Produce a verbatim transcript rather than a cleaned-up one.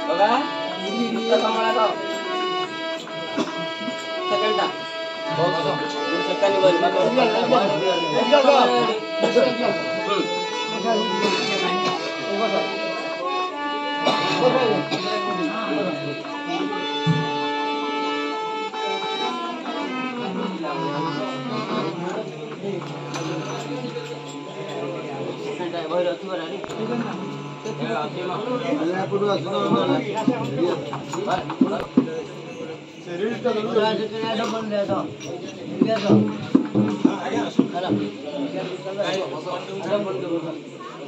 Baba kita kemana kau second dah second ni boleh bagus Ada